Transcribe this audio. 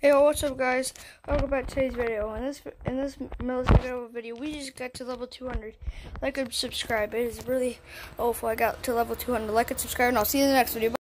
Hey, what's up, guys? Welcome back to today's video. In this military video, we just got to level 200. Like and subscribe. It is really awful. I got to level 200. Like and subscribe, and I'll see you in the next video. Bye.